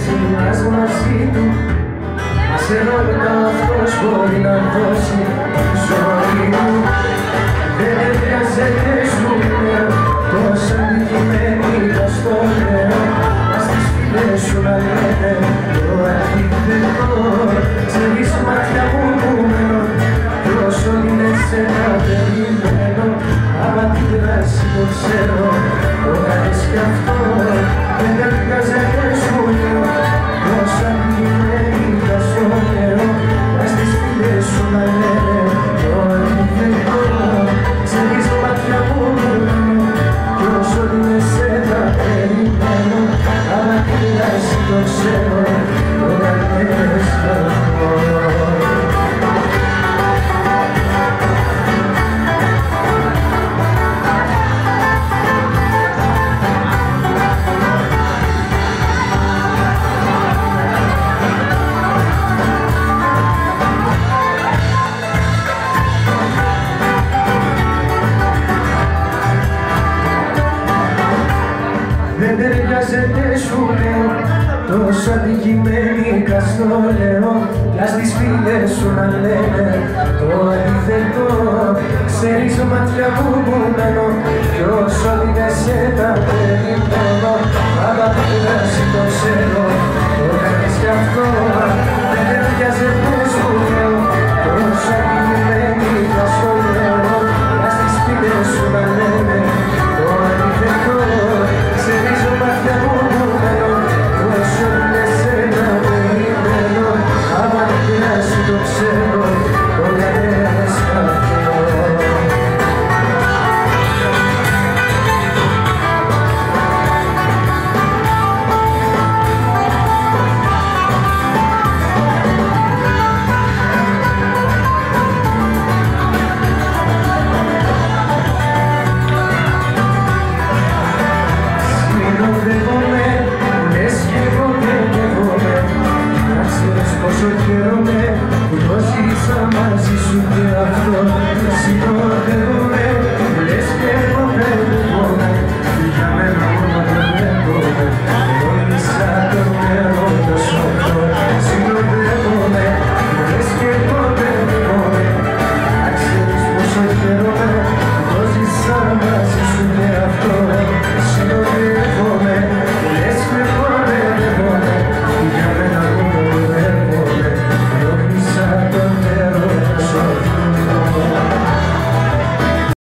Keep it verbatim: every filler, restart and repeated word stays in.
ξυπνάς μαζί του. Μα σε ρωτά αυτός μπορεί να δώσει τη ζωή μου. Δεν χρειάζεται σου λέω, τόσα αντικειμενικά στο λέω. Ας τις φίλες σου να λένε το αντίθετο. Ξέρεις μάτια μου που μένω κι όσο είναι σένα περιμένω. Άμα την δράση το ξέρω, το κάνεις κι αυτό. Δεν χρειάζεται σου λέω, τόσα αντικειμενικά στο λέω. Ας τις φίλες σου να λένε το αντίθετο. Ξέρεις μάτια μου που μένω κι όσο είναι σένα περιμένω. Άμα την δράση το ξέρω, το κάνεις κι αυτό. Δεν ταιριάζεται σου λέω, τόσο αντικειμενικά στο λέω. Κι ας τις φίλες σου να λένε το αντίθετο. Ξέρεις μάτια μου που μένω κι όσο δίνεσαι τα περιμένω. Αλλά δεν το ξέρω,